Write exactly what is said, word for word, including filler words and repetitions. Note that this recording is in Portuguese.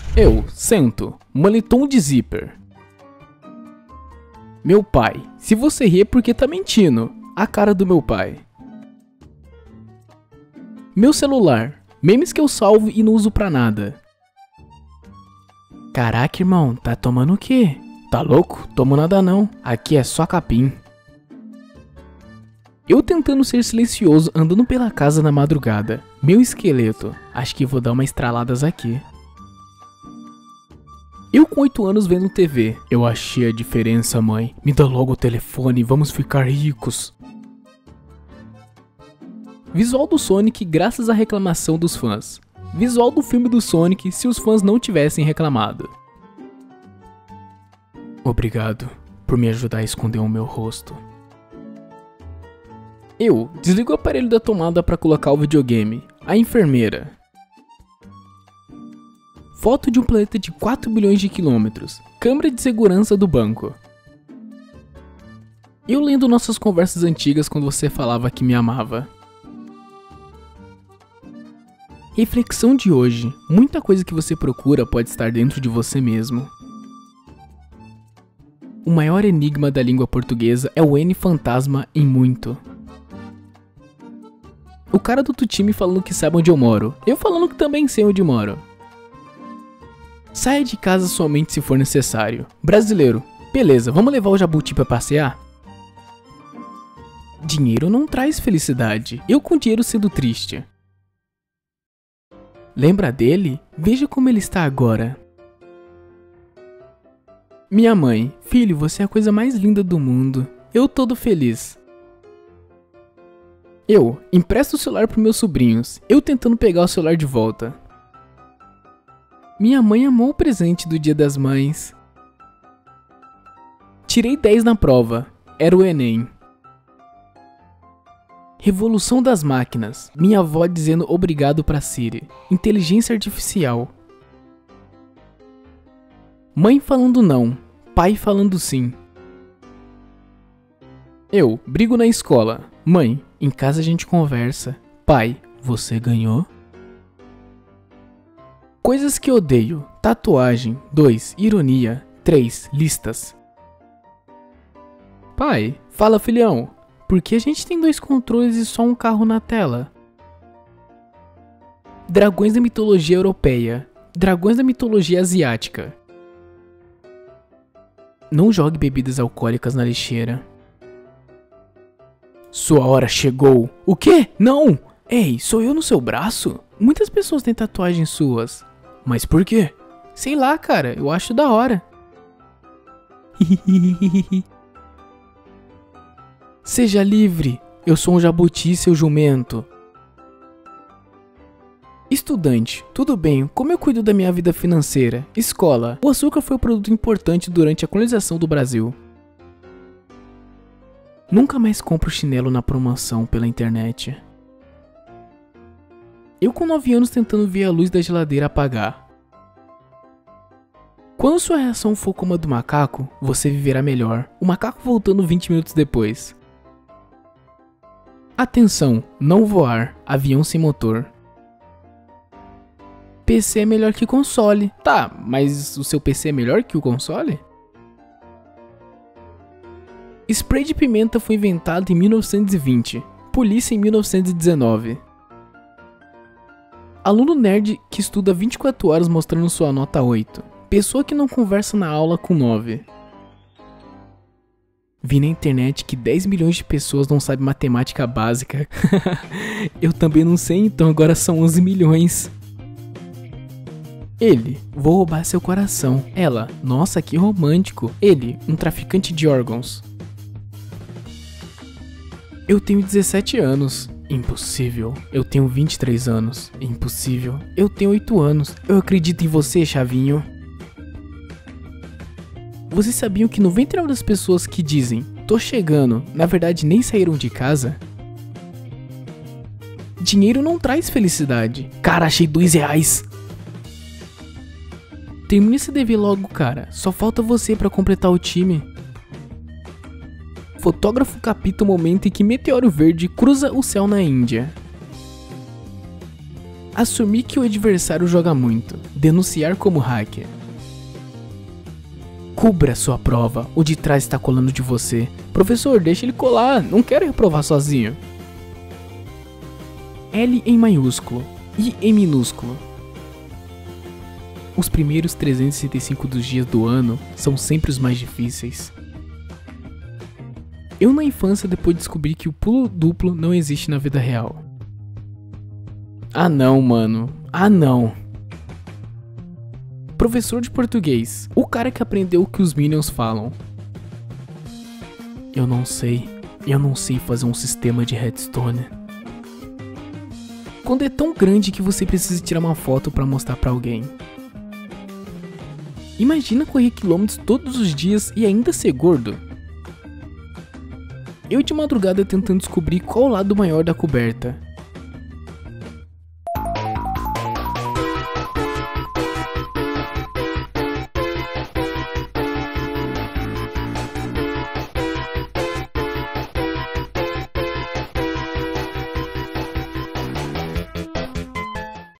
Eu sento, moletom de zíper. Meu pai, se você ri é porque tá mentindo. A cara do meu pai. Meu celular, memes que eu salvo e não uso pra nada. Caraca, irmão, tá tomando o quê? Tá louco? Tomo nada não, aqui é só capim. Eu tentando ser silencioso andando pela casa na madrugada. Meu esqueleto, acho que vou dar umas estraladas aqui. Eu com oito anos vendo T V. Eu achei a diferença, mãe. Me dá logo o telefone, vamos ficar ricos. Visual do Sonic graças à reclamação dos fãs. Visual do filme do Sonic se os fãs não tivessem reclamado. Obrigado por me ajudar a esconder o meu rosto. Eu desligo o aparelho da tomada para colocar o videogame. A enfermeira. Foto de um planeta de quatro bilhões de quilômetros. Câmera de segurança do banco. Eu lendo nossas conversas antigas quando você falava que me amava. Reflexão de hoje. Muita coisa que você procura pode estar dentro de você mesmo. O maior enigma da língua portuguesa é o N fantasma em muito. O cara do outro time falando que sabe onde eu moro. Eu falando que também sei onde moro. Saia de casa somente se for necessário. Brasileiro, beleza, vamos levar o Jabuti pra passear? Dinheiro não traz felicidade. Eu com dinheiro sendo triste. Lembra dele? Veja como ele está agora. Minha mãe, filho, você é a coisa mais linda do mundo. Eu todo feliz. Eu empresto o celular para meus sobrinhos. Eu tentando pegar o celular de volta. Minha mãe amou o presente do Dia das Mães. Tirei dez na prova. Era o Enem. Revolução das máquinas. Minha avó dizendo obrigado pra Siri. Inteligência artificial. Mãe falando não. Pai falando sim. Eu brigo na escola. Mãe, em casa a gente conversa. Pai, você ganhou? Coisas que odeio. Tatuagem. dois. Ironia. três. Listas. Pai, fala filhão. Por que a gente tem dois controles e só um carro na tela? Dragões da mitologia europeia. Dragões da mitologia asiática. Não jogue bebidas alcoólicas na lixeira. Sua hora chegou. O quê? Não! Ei, sou eu no seu braço? Muitas pessoas têm tatuagens suas. Mas por quê? Sei lá, cara, eu acho da hora. Seja livre, eu sou um jabuti, seu jumento. Estudante, tudo bem, como eu cuido da minha vida financeira? Escola, o açúcar foi um produto importante durante a colonização do Brasil. Nunca mais compro chinelo na promoção pela internet. Eu com nove anos tentando ver a luz da geladeira apagar. Quando sua reação for como a do macaco, você viverá melhor. O macaco voltando vinte minutos depois. Atenção, não voar, avião sem motor. P C é melhor que console. Tá, mas o seu P C é melhor que o console? Spray de pimenta foi inventado em mil novecentos e vinte. Polícia em mil novecentos e dezenove. Aluno nerd que estuda vinte e quatro horas mostrando sua nota oito. Pessoa que não conversa na aula com nove. Vi na internet que dez milhões de pessoas não sabem matemática básica. Eu também não sei, então agora são onze milhões. Ele, vou roubar seu coração. Ela, nossa, que romântico. Ele, um traficante de órgãos. Eu tenho dezessete anos. Impossível. Eu tenho vinte e três anos. Impossível. Eu tenho oito anos. Eu acredito em você, Chavinho. Vocês sabiam que noventa e nove das pessoas que dizem tô chegando, na verdade nem saíram de casa? Dinheiro não traz felicidade. Cara, achei dois reais. Termina esse dever logo, cara. Só falta você pra completar o time. Fotógrafo capta o momento em que meteoro verde cruza o céu na Índia. Assumir que o adversário joga muito. Denunciar como hacker. Cubra sua prova. O de trás está colando de você. Professor, deixa ele colar. Não quero reprovar sozinho. L em maiúsculo. I em minúsculo. Os primeiros trezentos e sessenta e cinco dos dias do ano são sempre os mais difíceis. Eu na infância depois descobri que o pulo duplo não existe na vida real. Ah não, mano. Ah não. Professor de português. O cara que aprendeu o que os Minions falam. Eu não sei. Eu não sei fazer um sistema de redstone. Quando é tão grande que você precisa tirar uma foto pra mostrar pra alguém. Imagina correr quilômetros todos os dias e ainda ser gordo. Eu de madrugada tentando descobrir qual o lado maior da coberta.